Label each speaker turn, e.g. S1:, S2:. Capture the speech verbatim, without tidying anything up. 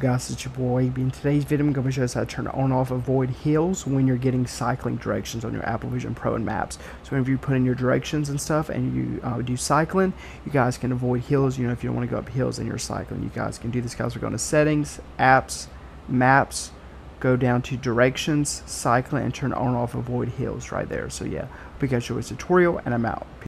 S1: Guys, it's your boy A B. In today's video, I'm going to show you how to turn on and off avoid hills when you're getting cycling directions on your Apple Vision Pro and Maps. So whenever you put in your directions and stuff and you uh, do cycling, you guys can avoid hills. You know, if you don't want to go up hills and you're cycling, you guys can do this. Guys, we're going to settings, apps, maps, go down to directions, cycling, and turn on and off avoid hills right there. So yeah, hope you guys enjoyed this tutorial, and I'm out.